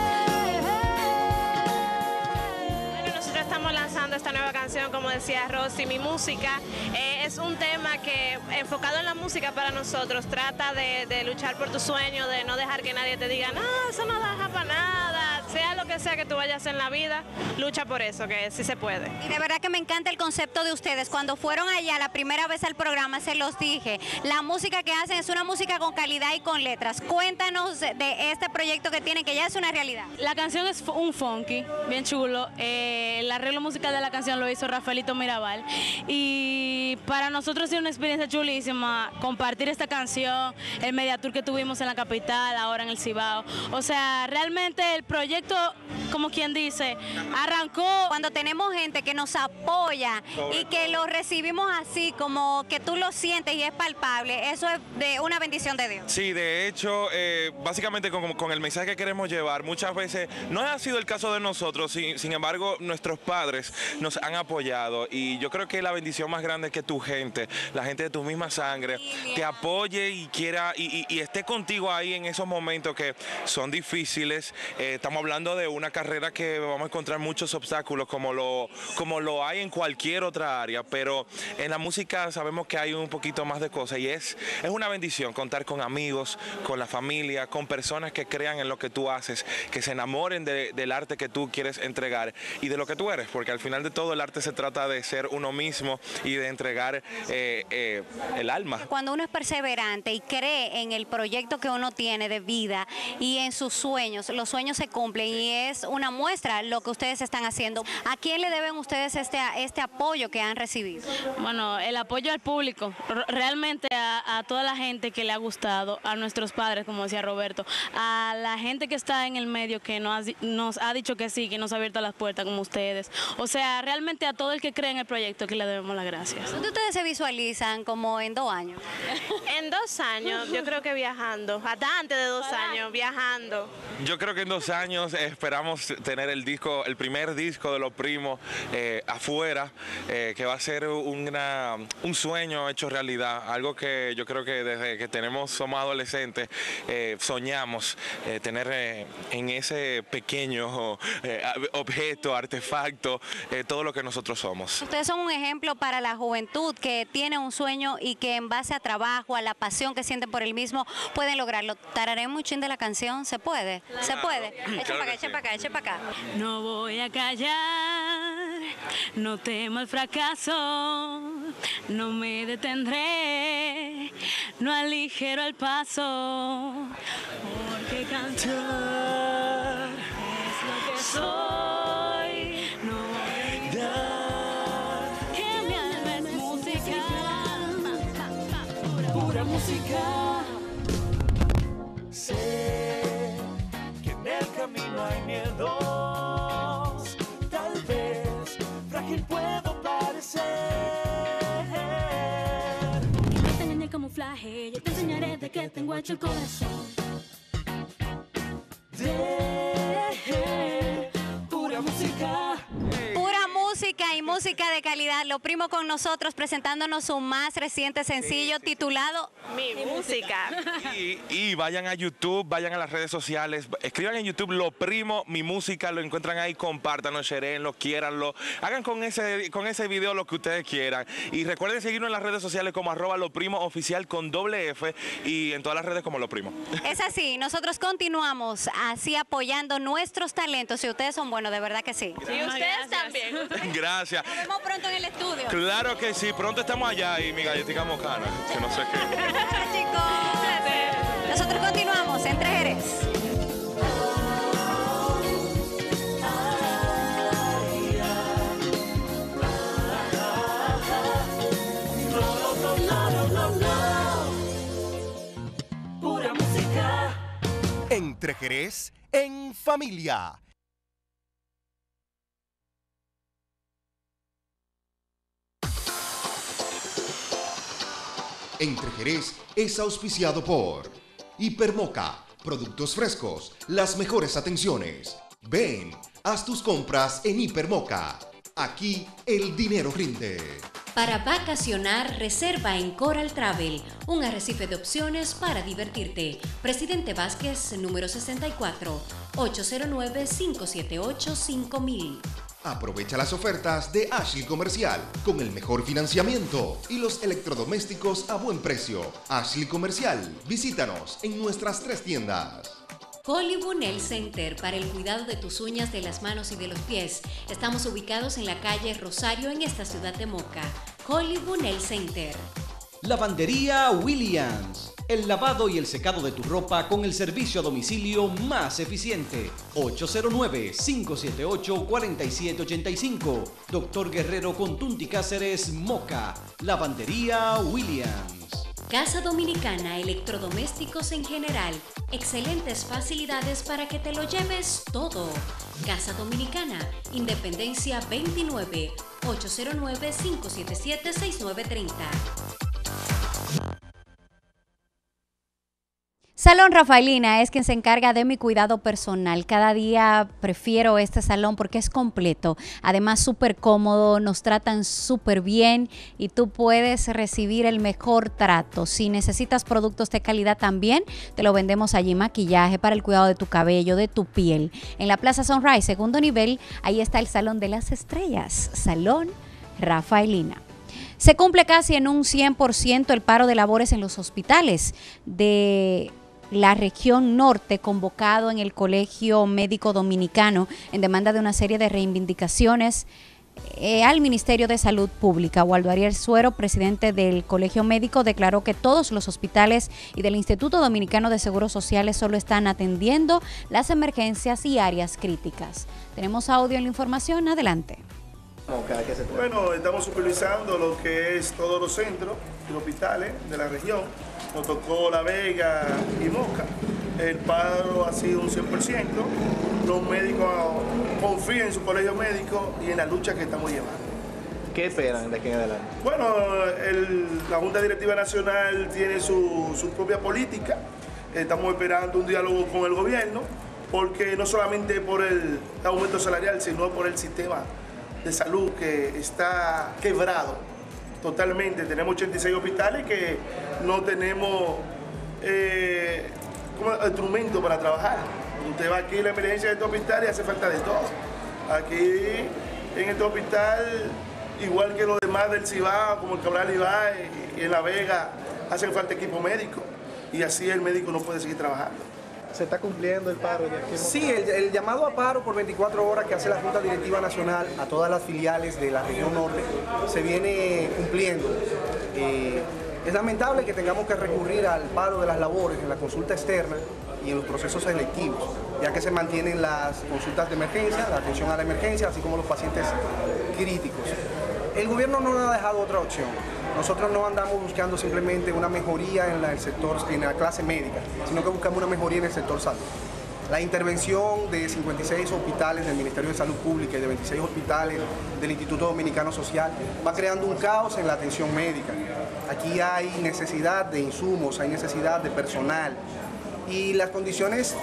Speaker 6: es.
Speaker 8: Bueno, nosotros estamos lanzando esta nueva canción, como decía Rosy, Mi Música. Eh, es un tema que, enfocado en la música para nosotros, trata de, de luchar por tu sueño, de no dejar que nadie te diga, no, eso no deja para nada. Sea lo que sea que tú vayas en la vida, lucha por eso, que sí se puede.
Speaker 2: Y de verdad que me encanta el concepto de ustedes. Cuando fueron allá la primera vez al programa, se los dije, la música que hacen es una música con calidad y con letras. Cuéntanos de este proyecto que tienen, que ya es una realidad.
Speaker 9: La canción es un funky, bien chulo. Eh, el arreglo musical de la canción lo hizo Rafaelito Mirabal. Y para nosotros ha sido una experiencia chulísima compartir esta canción, el media tour que tuvimos en la capital, ahora en el Cibao. O sea, realmente el proyecto proyecto, como quien dice, arrancó...
Speaker 2: Cuando tenemos gente que nos apoya
Speaker 7: Sobre
Speaker 2: y que lo recibimos así, como que tú lo sientes y es palpable, eso es de una bendición de Dios.
Speaker 7: Sí, de hecho, eh, básicamente con, con el mensaje que queremos llevar, muchas veces no ha sido el caso de nosotros, sin, sin embargo, nuestros padres nos han apoyado y yo creo que la bendición más grande es que tu gente, la gente de tu misma sangre, te apoye y quiera y, y, y esté contigo ahí en esos momentos que son difíciles. Eh, estamos hablando de una carrera que vamos a encontrar muchos obstáculos como lo, como lo hay en cualquier otra área, pero en la música sabemos que hay un poquito más de cosas y es, es una bendición contar con amigos, con la familia, con personas que crean en lo que tú haces, que se enamoren de, del arte que tú quieres entregar y de lo que tú eres, porque al final de todo el arte se trata de ser uno mismo y de entregar eh, eh, el alma.
Speaker 2: Cuando uno es perseverante y cree en el proyecto que uno tiene de vida y en sus sueños, los sueños se cumplen y es una muestra lo que ustedes están haciendo. ¿A quién le deben ustedes este, este apoyo que han recibido?
Speaker 9: Bueno, el apoyo al público, R- realmente a, a toda la gente que le ha gustado, a nuestros padres, como decía Roberto, a la gente que está en el medio que nos ha, nos ha dicho que sí, que nos ha abierto las puertas como ustedes. O sea, realmente a todo el que cree en el proyecto que le debemos las gracias.
Speaker 2: ¿Dónde ustedes se visualizan como en dos años?
Speaker 8: En dos años, yo creo que viajando, hasta antes de dos años, viajando.
Speaker 7: Yo creo que en dos años eh, esperamos tener el disco, el primer disco de Los Primos eh, afuera, eh, que va a ser una, un sueño hecho realidad, algo que yo creo que desde que tenemos somos adolescentes eh, soñamos eh, tener eh, en ese pequeño eh, objeto, artefacto, eh, todo lo que nosotros somos.
Speaker 2: Ustedes son un ejemplo para la juventud que tiene un sueño y que en base a trabajo, a la pasión que sienten por el mismo, pueden lograrlo. Tararemos un chin de la canción, ¿se puede? ¿Se puede? Echen para acá, echen para acá, echen para acá.
Speaker 9: No voy a callar, no temo el fracaso, no me detendré, no aligero el paso, porque cantar es lo que soy, no voy a olvidar que mi alma es música, pura música.
Speaker 5: Sé que en el camino hay miedos, tal vez frágil puedo parecer.
Speaker 6: No te engañes camuflaje, yo te enseñaré de qué tengo hecho el corazón.
Speaker 5: De pura música.
Speaker 2: Pura música y música de calidad. Los Primos con nosotros presentándonos su más reciente sencillo titulado
Speaker 8: Mi música.
Speaker 7: Y, y vayan a YouTube, vayan a las redes sociales, escriban en YouTube Los Primos, mi música, lo encuentran ahí, compártanlo, sharenlo, quiéranlo, hagan con ese, con ese video lo que ustedes quieran. Y recuerden seguirnos en las redes sociales como arroba Los Primos oficial con doble F y en todas las redes como Los Primos.
Speaker 2: Es así, nosotros continuamos así apoyando nuestros talentos y ustedes son buenos, de verdad que sí.
Speaker 8: Y ustedes también.
Speaker 7: Gracias.
Speaker 2: Nos vemos pronto en el estudio.
Speaker 7: Claro que sí, pronto estamos allá y mi galletica mocana, que no sé qué.
Speaker 2: Chicos, nosotros continuamos en Tres Jerez.
Speaker 5: Pura música.
Speaker 1: Entre Jerez en familia.
Speaker 4: Entre Jerez es auspiciado por Hipermoca, productos frescos, las mejores atenciones. Ven, haz tus compras en Hipermoca. Aquí el dinero rinde.
Speaker 11: Para vacacionar, reserva en Coral Travel, un arrecife de opciones para divertirte. Presidente Vázquez, número sesenta y cuatro, ocho cero nueve, cinco siete ocho, cinco mil.
Speaker 4: Aprovecha las ofertas de Ashley Comercial con el mejor financiamiento y los electrodomésticos a buen precio. Ashley Comercial, visítanos en nuestras tres tiendas.
Speaker 11: Hollywood Nail Center, para el cuidado de tus uñas, de las manos y de los pies. Estamos ubicados en la calle Rosario, en esta ciudad de Moca. Hollywood Nail Center.
Speaker 12: Lavandería Williams. El lavado y el secado de tu ropa con el servicio a domicilio más eficiente. ocho cero nueve, cinco siete ocho, cuatro siete ocho cinco. Doctor Guerrero con Tunti Cáceres, Moca. Lavandería Williams.
Speaker 11: Casa Dominicana Electrodomésticos en general. Excelentes facilidades para que te lo lleves todo. Casa Dominicana, Independencia veintinueve, ocho cero nueve, cinco siete siete, seis nueve tres cero.
Speaker 2: Salón Rafaelina es quien se encarga de mi cuidado personal. Cada día prefiero este salón porque es completo. Además, súper cómodo, nos tratan súper bien y tú puedes recibir el mejor trato. Si necesitas productos de calidad también, te lo vendemos allí. Maquillaje para el cuidado de tu cabello, de tu piel. En la Plaza Sunrise, segundo nivel, ahí está el Salón de las Estrellas. Salón Rafaelina. Se cumple casi en un cien por ciento el paro de labores en los hospitales de la región norte, convocado en el Colegio Médico Dominicano en demanda de una serie de reivindicaciones eh, al Ministerio de Salud Pública. Waldo Ariel Suero, presidente del Colegio Médico, declaró que todos los hospitales y del Instituto Dominicano de Seguros Sociales solo están atendiendo las emergencias y áreas críticas. Tenemos audio en la información, adelante.
Speaker 13: Bueno, estamos supervisando lo que es todos los centros y hospitales de la región. Nos tocó La Vega y Moca. El paro ha sido un cien por ciento. Los médicos confían en su colegio médico y en la lucha que estamos llevando.
Speaker 14: ¿Qué esperan de aquí en adelante?
Speaker 13: Bueno, el, la Junta Directiva Nacional tiene su, su propia política. Estamos esperando un diálogo con el gobierno, porque no solamente por el aumento salarial, sino por el sistema de salud que está quebrado totalmente. Tenemos ochenta y seis hospitales que no tenemos eh, como instrumento para trabajar. Usted va aquí a la emergencia de este hospital y hace falta de todo. Aquí en este hospital, igual que los demás del Cibao, como el Cabral Ibae y en La Vega, hacen falta equipo médico y así el médico no puede seguir trabajando.
Speaker 14: ¿Se está cumpliendo el paro de aquí?
Speaker 15: Sí, el, el llamado a paro por veinticuatro horas que hace la Junta Directiva Nacional a todas las filiales de la región norte se viene cumpliendo. Eh, es lamentable que tengamos que recurrir al paro de las labores en la consulta externa y en los procesos selectivos, ya que se mantienen las consultas de emergencia, la atención a la emergencia, así como los pacientes críticos. El gobierno no nos ha dejado otra opción. Nosotros no andamos buscando simplemente una mejoría en la, el sector, en la clase médica, sino que buscamos una mejoría en el sector salud. La intervención de cincuenta y seis hospitales del Ministerio de Salud Pública y de veintiséis hospitales del Instituto Dominicano Social va creando un caos en la atención médica. Aquí hay necesidad de insumos, hay necesidad de personal y las condiciones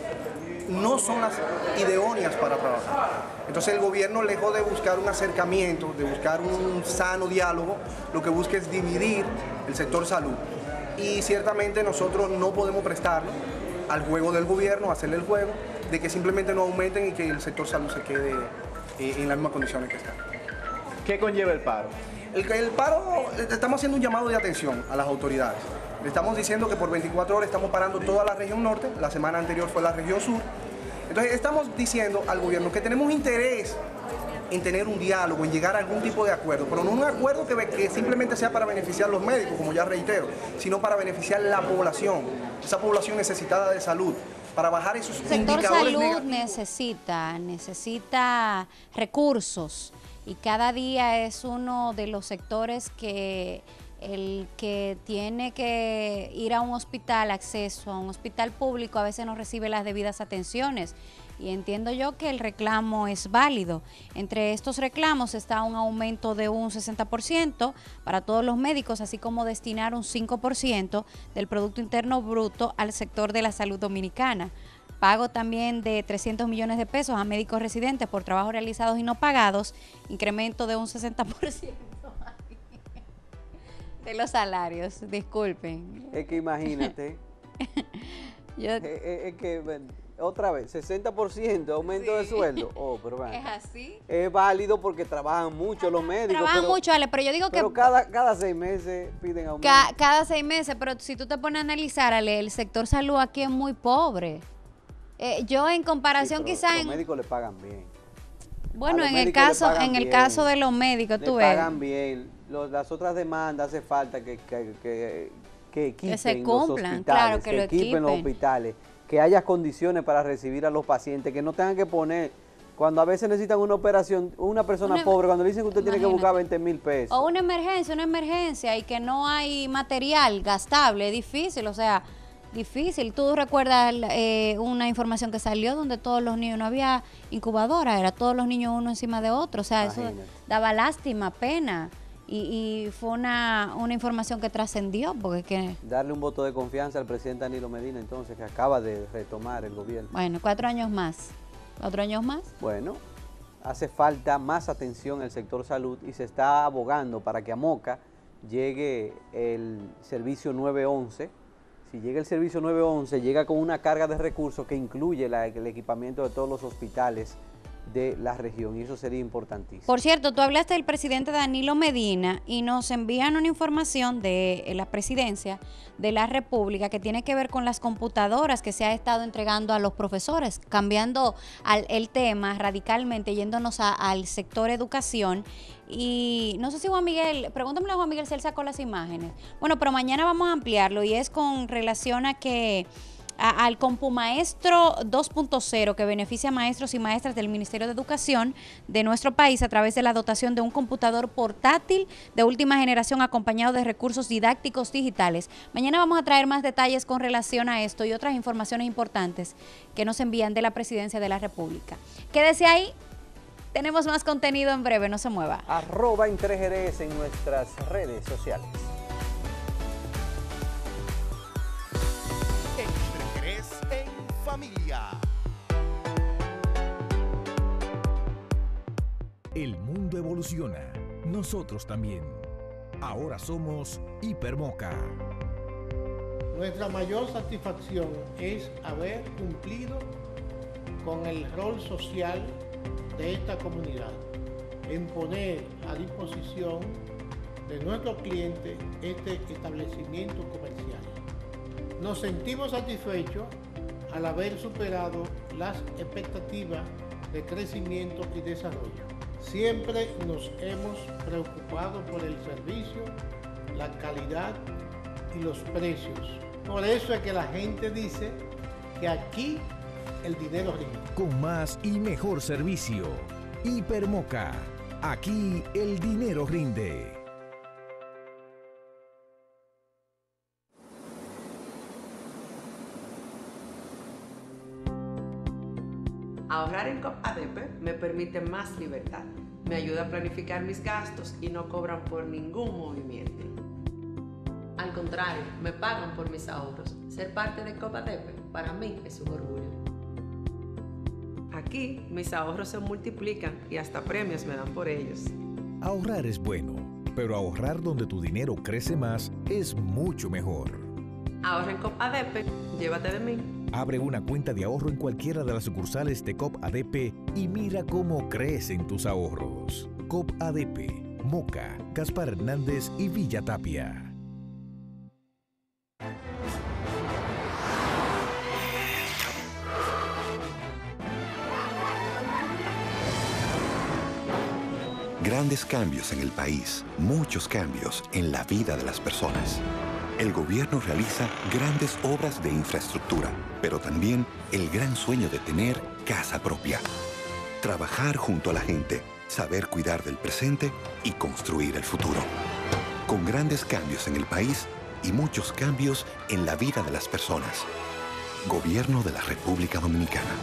Speaker 15: no son las idóneas para trabajar. Entonces el gobierno, lejos de buscar un acercamiento, de buscar un sano diálogo, lo que busca es dividir el sector salud. Y ciertamente nosotros no podemos prestarlo al juego del gobierno, hacerle el juego, de que simplemente no aumenten y que el sector salud se quede eh, en las mismas condiciones que está.
Speaker 14: ¿Qué conlleva el paro?
Speaker 15: El, el paro, estamos haciendo un llamado de atención a las autoridades. Le estamos diciendo que por veinticuatro horas estamos parando toda la región norte, la semana anterior fue la región sur. Entonces estamos diciendo al gobierno que tenemos interés en tener un diálogo, en llegar a algún tipo de acuerdo, pero no un acuerdo que, que simplemente sea para beneficiar a los médicos, como ya reitero, sino para beneficiar a la población, esa población necesitada de salud, para bajar esos indicadores
Speaker 2: El sector salud
Speaker 15: negativos.
Speaker 2: necesita, necesita recursos y cada día es uno de los sectores que el que tiene que ir a un hospital, acceso a un hospital público, a veces no recibe las debidas atenciones. Y entiendo yo que el reclamo es válido. Entre estos reclamos está un aumento de un sesenta por ciento para todos los médicos, así como destinar un cinco por ciento del Producto Interno Bruto al sector de la salud dominicana. Pago también de trescientos millones de pesos a médicos residentes por trabajos realizados y no pagados, incremento de un sesenta por ciento. De los salarios, disculpen.
Speaker 3: Es que imagínate.
Speaker 2: Yo,
Speaker 3: es, es, es que, otra vez, sesenta por ciento aumento sí. de sueldo. Oh, pero bueno,
Speaker 2: ¿es así?
Speaker 3: Es válido porque trabajan mucho los médicos.
Speaker 2: Trabajan
Speaker 3: pero,
Speaker 2: mucho, Ale, pero yo digo
Speaker 3: pero
Speaker 2: que...
Speaker 3: cada, cada seis meses piden aumento.
Speaker 2: Ca, cada seis meses, pero si tú te pones a analizar, Ale, el sector salud aquí es muy pobre. Eh, yo en comparación
Speaker 3: sí,
Speaker 2: quizás...
Speaker 3: Los médicos le pagan bien.
Speaker 2: Bueno, en el caso en el caso de los médicos, tú ves.
Speaker 3: Le pagan bien. Los, las otras demandas hace falta que, que, que, que equipen
Speaker 2: que se
Speaker 3: los
Speaker 2: cumplan,
Speaker 3: hospitales,
Speaker 2: claro, que,
Speaker 3: que
Speaker 2: lo
Speaker 3: equipen,
Speaker 2: equipen
Speaker 3: los hospitales, que haya condiciones para recibir a los pacientes, que no tengan que poner Cuando a veces necesitan una operación, una persona
Speaker 2: Una-
Speaker 3: pobre, cuando le dicen que usted tiene que
Speaker 2: Imagínate.
Speaker 3: buscar veinte mil pesos.
Speaker 2: O una emergencia, una emergencia y que no hay material gastable, es difícil, o sea, difícil. Tú recuerdas eh, una información que salió donde todos los niños, no había incubadora, era todos los niños uno encima de otro, o sea,
Speaker 3: Imagínate.
Speaker 2: eso daba lástima, pena. Y, y fue una, una información que trascendió, porque es que,
Speaker 3: Darle un voto de confianza al presidente Danilo Medina, entonces, que acaba de retomar el gobierno.
Speaker 2: bueno, cuatro años más. ¿Cuatro años más?
Speaker 3: Bueno, hace falta más atención en el sector salud y se está abogando para que a Moca llegue el servicio nueve once. Si llega el servicio nueve once, llega con una carga de recursos que incluye la- el equipamiento de todos los hospitales de la región, y eso sería importantísimo.
Speaker 2: Por cierto, tú hablaste del presidente Danilo Medina y nos envían una información de eh, la presidencia de la República que tiene que ver con las computadoras que se ha estado entregando a los profesores, cambiando al- el tema radicalmente, yéndonos a- al sector educación. Y no sé si Juan Miguel, pregúntame a Juan Miguel si él sacó las imágenes. Bueno, pero mañana vamos a ampliarlo y es con relación a que a- al Compumaestro dos punto cero que beneficia a maestros y maestras del Ministerio de Educación de nuestro país a través de la dotación de un computador portátil de última generación acompañado de recursos didácticos digitales. Mañana vamos a traer más detalles con relación a esto y otras informaciones importantes que nos envían de la Presidencia de la República. Quédese ahí, tenemos más contenido en breve, no se mueva.
Speaker 3: Arroba Entre Jerez en nuestras redes sociales.
Speaker 1: Entre Jerez en familia.
Speaker 10: El mundo evoluciona, nosotros también. Ahora somos Hipermoca.
Speaker 16: Nuestra mayor satisfacción es haber cumplido con el rol social de esta comunidad, en poner a disposición de nuestros clientes este establecimiento comercial. Nos sentimos satisfechos al haber superado las expectativas de crecimiento y desarrollo. Siempre nos hemos preocupado por el servicio, la calidad y los precios. Por eso es que la gente dice que aquí el dinero rinde.
Speaker 10: Con más y mejor servicio. Hipermoca. Aquí el dinero rinde.
Speaker 18: Ahorrar en COP A D P me permite más libertad, me ayuda a planificar mis gastos y no cobran por ningún movimiento. Al contrario, me pagan por mis ahorros. Ser parte de COP A D P para mí es un orgullo. Aquí mis ahorros se multiplican y hasta premios me dan por ellos.
Speaker 10: Ahorrar es bueno, pero ahorrar donde tu dinero crece más es mucho mejor.
Speaker 18: Ahorra en COP A D P, llévate de mí.
Speaker 10: Abre una cuenta de ahorro en cualquiera de las sucursales de COP A D P y mira cómo crecen tus ahorros. COP A D P, Moca, Gaspar Hernández y Villa Tapia.
Speaker 19: Grandes cambios en el país, muchos cambios en la vida de las personas. El gobierno realiza grandes obras de infraestructura, pero también el gran sueño de tener casa propia. Trabajar junto a la gente, saber cuidar del presente y construir el futuro. Con grandes cambios en el país y muchos cambios en la vida de las personas. Gobierno de la República Dominicana.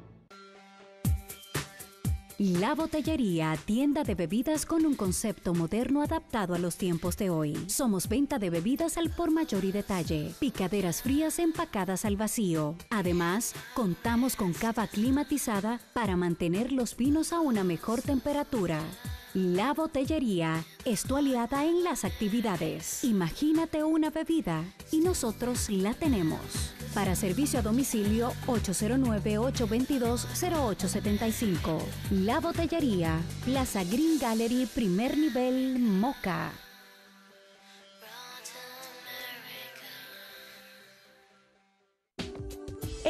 Speaker 11: La Botellería, tienda de bebidas con un concepto moderno adaptado a los tiempos de hoy. Somos venta de bebidas al por mayor y detalle, picaderas frías empacadas al vacío. Además, contamos con cava climatizada para mantener los vinos a una mejor temperatura. La Botellería es tu aliada en las actividades. Imagínate una bebida y nosotros la tenemos. Para servicio a domicilio ocho cero nueve, ocho dos dos, cero ocho siete cinco. La Botellería, Plaza Green Gallery, primer nivel, Moca.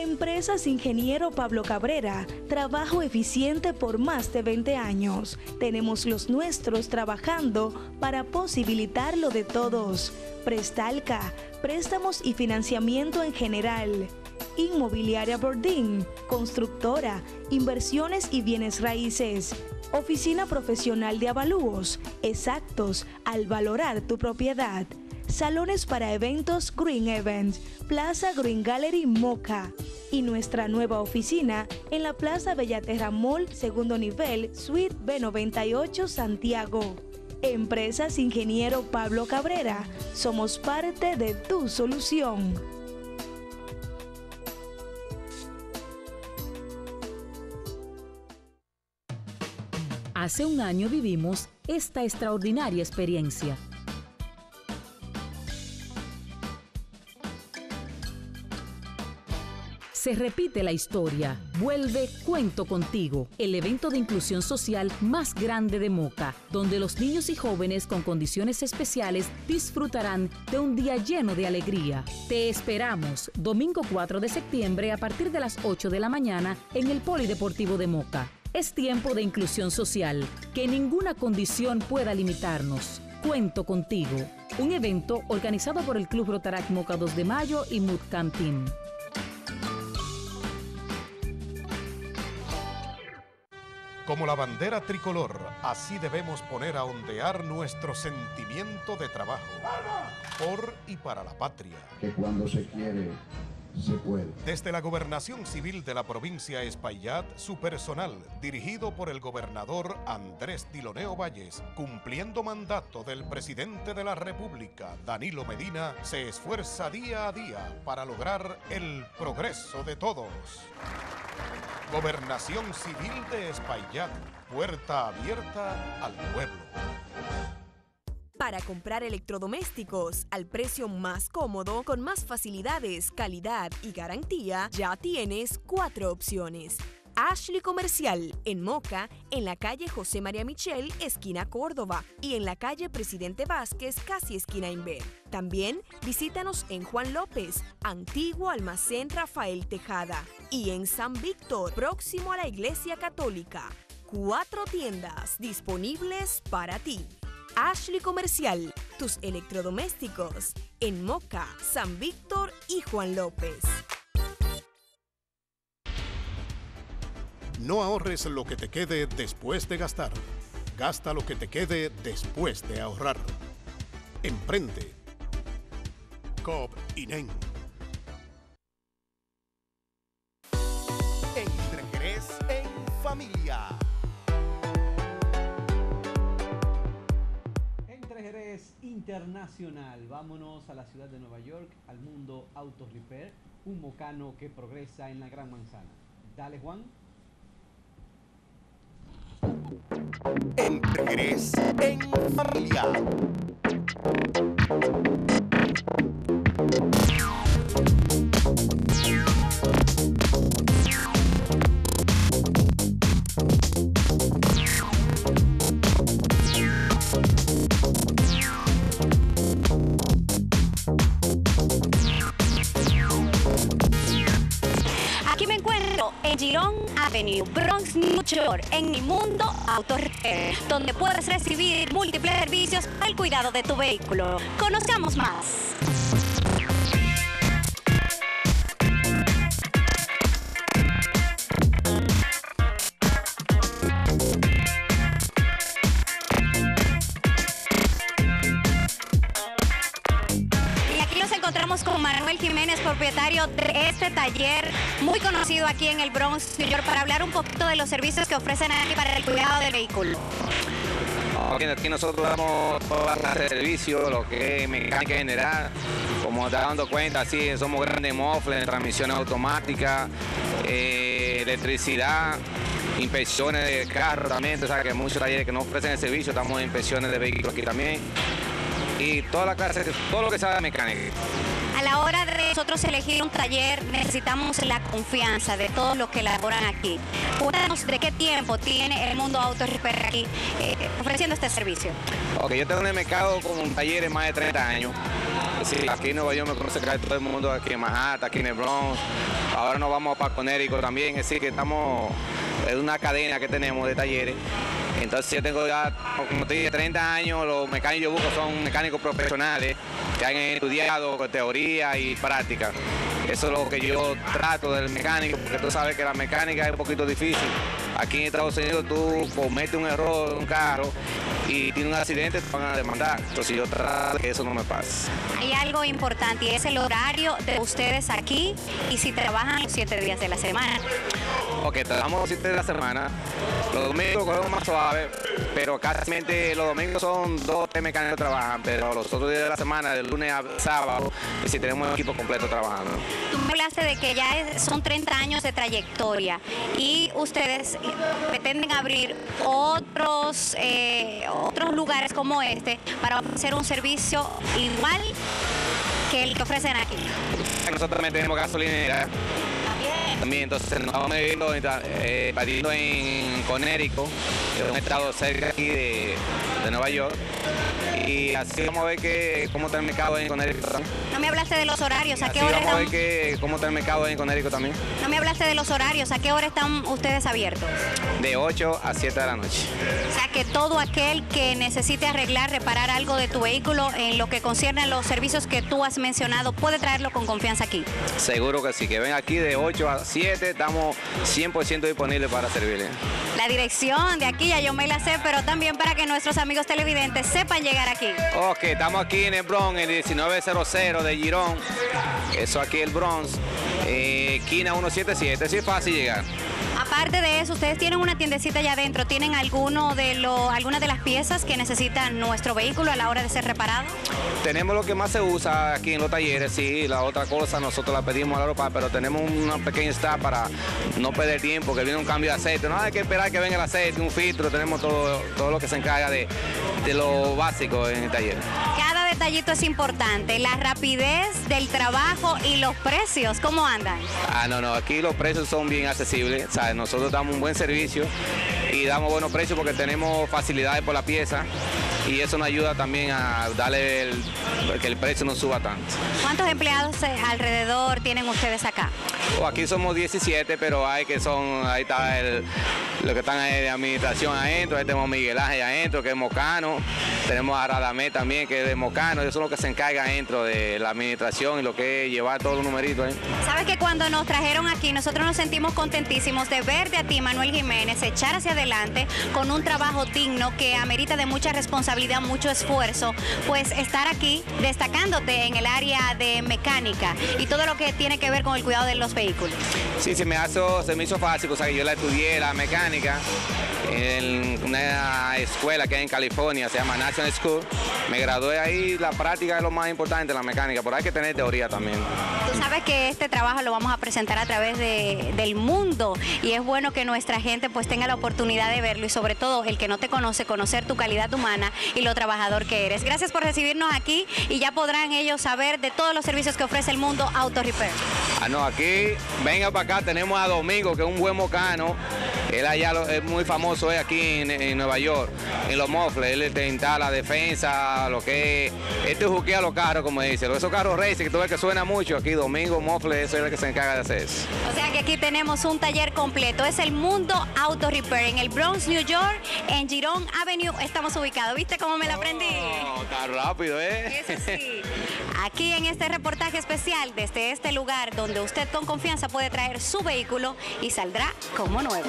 Speaker 17: Empresas Ingeniero Pablo Cabrera, trabajo eficiente por más de veinte años. Tenemos los nuestros trabajando para posibilitar lo de todos. Prestalca, préstamos y financiamiento en general. Inmobiliaria Bordín, constructora, inversiones y bienes raíces. Oficina profesional de avalúos, exactos al valorar tu propiedad. Salones para eventos Green Event, Plaza Green Gallery Moca. Y nuestra nueva oficina en la Plaza Bellaterra Mall, segundo nivel, Suite B noventa y ocho, Santiago. Empresas Ingeniero Pablo Cabrera, somos parte de tu solución.
Speaker 20: Hace un año vivimos esta extraordinaria experiencia. Se repite la historia. Vuelve Cuento Contigo, el evento de inclusión social más grande de Moca, donde los niños y jóvenes con condiciones especiales disfrutarán de un día lleno de alegría. Te esperamos domingo cuatro de septiembre a partir de las ocho de la mañana en el Polideportivo de Moca. Es tiempo de inclusión social, que ninguna condición pueda limitarnos. Cuento Contigo, un evento organizado por el Club Rotaract Moca dos de Mayo y Mood Camp Team.
Speaker 21: Como la bandera tricolor, así debemos poner a ondear nuestro sentimiento de trabajo por y para la patria.
Speaker 22: Que cuando se quiere, se puede.
Speaker 21: Desde la Gobernación Civil de la provincia Espaillat, su personal, dirigido por el gobernador Andrés Diloneo Valles, cumpliendo mandato del presidente de la República, Danilo Medina, se esfuerza día a día para lograr el progreso de todos. Gobernación Civil de Espaillat, puerta abierta al pueblo.
Speaker 24: Para comprar electrodomésticos al precio más cómodo, con más facilidades, calidad y garantía, ya tienes cuatro opciones. Ashley Comercial, en Moca, en la calle José María Michel, esquina Córdoba, y en la calle Presidente Vázquez, casi esquina Inver. También visítanos en Juan López, antiguo almacén Rafael Tejada, y en San Víctor, próximo a la Iglesia Católica. Cuatro tiendas disponibles para ti. Ashley Comercial, tus electrodomésticos, en Moca, San Víctor y Juan López.
Speaker 21: No ahorres lo que te quede después de gastar. Gasta lo que te quede después de ahorrar. Emprende. Coop Inen.
Speaker 1: Entre Jerez en familia.
Speaker 3: Entre Jerez Internacional. Vámonos a la ciudad de Nueva York, al Mundo Auto Repair, un mocano que progresa en la Gran Manzana. Dale, Juan.
Speaker 1: Entre Jerez en familia.
Speaker 2: Aquí me encuentro en Girón Avenue, Bronx, New York, en mi Mundo Auto Repair, donde puedes recibir múltiples servicios para el cuidado de tu vehículo. Conozcamos más. Con Manuel Jiménez, propietario de este taller muy conocido aquí en el Bronx, New York, para hablar un poquito de los servicios que ofrecen aquí para el cuidado del vehículo.
Speaker 26: Aquí, aquí nosotros damos todo el servicio, lo que es mecánica general, como te dando cuenta, sí, somos grandes mofles, transmisiones automáticas, eh, electricidad, inspecciones de carro también, o sea que muchos talleres que no ofrecen el servicio, estamos en inspecciones de vehículos aquí también, y toda la clase, todo lo que sea de mecánica.
Speaker 2: A la hora de nosotros elegir un taller, necesitamos la confianza de todos los que laboran aquí. Cuéntanos de qué tiempo tiene el Mundo Auto Repair aquí eh, ofreciendo este servicio.
Speaker 26: Ok, yo tengo en el mercado con talleres más de treinta años Sí, aquí en Nueva York me conoce casi todo el mundo, aquí en Manhattan, aquí en el Bronx. Ahora nos vamos para Connecticut también, es decir, que estamos en una cadena que tenemos de talleres. Entonces yo tengo ya, como te dije, treinta años, los mecánicos que yo busco son mecánicos profesionales que han estudiado con teoría y práctica. Eso es lo que yo trato del mecánico, porque tú sabes que la mecánica es un poquito difícil. Aquí en Estados Unidos tú cometes un error en un carro y tienes un accidente, te van a demandar. Entonces yo trato de que eso no me pase.
Speaker 2: Hay algo importante y es el horario de ustedes aquí y si trabajan los siete días de la semana.
Speaker 26: Ok, trabajamos los siete de la semana. Los domingos cogemos más suave, pero casi los domingos son dos o tres mecánicos que trabajan, pero los otros días de la semana, de lunes a sábado, si tenemos un equipo completo trabajando.
Speaker 2: Tú me hablaste de que ya es, son treinta años de trayectoria y ustedes pretenden abrir otros, eh, otros lugares como este para ofrecer un servicio igual que el que ofrecen aquí.
Speaker 26: Nosotros también tenemos gasolinera. También, entonces nos vamos a ir eh, partiendo en Connecticut, que es un estado cerca aquí de, de Nueva York. Y así vamos a ver que, cómo está el mercado en Connecticut también.
Speaker 2: No me hablaste de los horarios, ¿a qué
Speaker 26: así
Speaker 2: hora
Speaker 26: vamos
Speaker 2: están?
Speaker 26: a ver que, cómo está el mercado en Connecticut también.
Speaker 2: No me hablaste de los horarios, ¿a qué hora están ustedes abiertos?
Speaker 26: De ocho a siete de la noche.
Speaker 2: O sea que todo aquel que necesite arreglar, reparar algo de tu vehículo en lo que concierne a los servicios que tú has mencionado, puede traerlo con confianza aquí.
Speaker 26: Seguro que sí, que ven aquí de ocho a siete, estamos cien por ciento disponibles para servirles.
Speaker 2: La dirección de aquí ya yo me la sé, pero también para que nuestros amigos televidentes sepan llegar aquí.
Speaker 26: Ok, estamos aquí en el Bronx, en el diecinueve cero cero de Girón. Eso aquí el Bronx, eh, esquina ciento setenta y siete, sí es fácil llegar.
Speaker 2: Aparte de eso, ustedes tienen una tiendecita allá adentro. ¿Tienen alguno de lo, algunas de las piezas que necesita nuestro vehículo a la hora de ser reparado?
Speaker 26: Tenemos lo que más se usa aquí en los talleres, sí. La otra cosa nosotros la pedimos a la Europa, pero tenemos una pequeña staff para no perder tiempo, que viene un cambio de aceite. No hay que esperar que venga el aceite, un filtro. Tenemos todo, todo lo que se encarga de, de lo básico en el taller.
Speaker 2: Cada detallito es importante. La rapidez del trabajo y los precios, ¿cómo andan?
Speaker 26: Ah, no, no. Aquí los precios son bien accesibles. ¿Sabes? Nosotros damos un buen servicio y damos buenos precios porque tenemos facilidades por la pieza y eso nos ayuda también a darle el, que el precio no suba tanto.
Speaker 2: ¿Cuántos empleados alrededor tienen ustedes acá?
Speaker 26: Oh, aquí somos diecisiete, pero hay que son, ahí está el, los que están ahí de administración adentro, ahí tenemos Miguel Ángel adentro, que es mocano, tenemos a Radamé también, que es de mocano, ellos son los que se encargan dentro de la administración y lo que es llevar todos los numeritos ahí.
Speaker 2: Sabes que cuando nos trajeron aquí, nosotros nos sentimos contentísimos de verte a ti, Manuel Jiménez, echar hacia adelante con un trabajo digno que amerita de mucha responsabilidad, mucho esfuerzo, pues estar aquí destacándote en el área de mecánica y todo lo que tiene que ver con el cuidado de los vehículos.
Speaker 26: Sí, se me, hizo, se me hizo fácil, o sea, que yo la estudié, la mecánica, en una escuela que hay en California, se llama National School. Me gradué ahí, la práctica es lo más importante, la mecánica, pero hay que tener teoría también.
Speaker 2: Tú sabes que este trabajo lo vamos a presentar a través de, del mundo y es bueno que nuestra gente pues tenga la oportunidad de verlo y sobre todo el que no te conoce, conocer tu calidad humana y lo trabajador que eres. Gracias por recibirnos aquí y ya podrán ellos saber de todos los servicios que ofrece el mundo Auto Repair.
Speaker 26: Ah, no, aquí, venga para acá, tenemos a Domingo, que es un buen mocano. Él allá lo, es muy famoso es aquí en, en Nueva York, en los mofles. Él te instala defensa, lo que es. Este juquea los carros, como dice. Esos carros racing que tú ves que suena mucho. Aquí Domingo, mofle, eso es el que se encarga de hacer eso.
Speaker 2: O sea que aquí tenemos un taller completo. Es el Mundo Auto Repair en el Bronx, New York, en Girón Avenue. Estamos ubicados. ¿Viste cómo me la aprendí?
Speaker 26: Oh, tan rápido, ¿eh?
Speaker 2: Eso sí. Aquí en este reportaje especial desde este lugar donde usted con confianza puede traer su vehículo y saldrá como nuevo.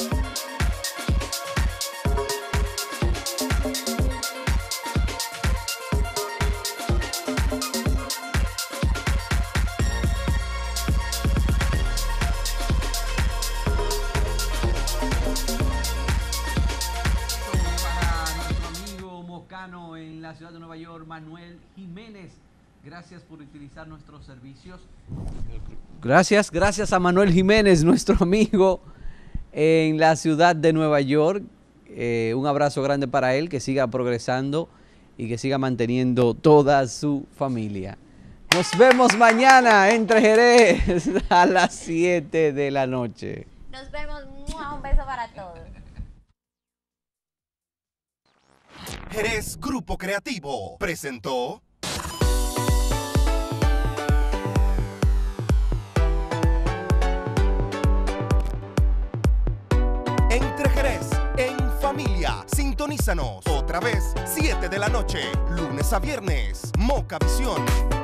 Speaker 12: En la ciudad de Nueva York, Manuel Jiménez, gracias por utilizar nuestros servicios. Gracias, gracias a Manuel Jiménez, nuestro amigo en la ciudad de Nueva York. Eh, un abrazo grande para él, que siga progresando y que siga manteniendo toda su familia. Nos vemos mañana entre Jerez a las siete de la noche.
Speaker 2: Nos vemos, un beso para todos.
Speaker 4: Jerez Grupo Creativo presentó
Speaker 1: Moca. Sintonízanos otra vez, siete de la noche, lunes a viernes. Moca Visión.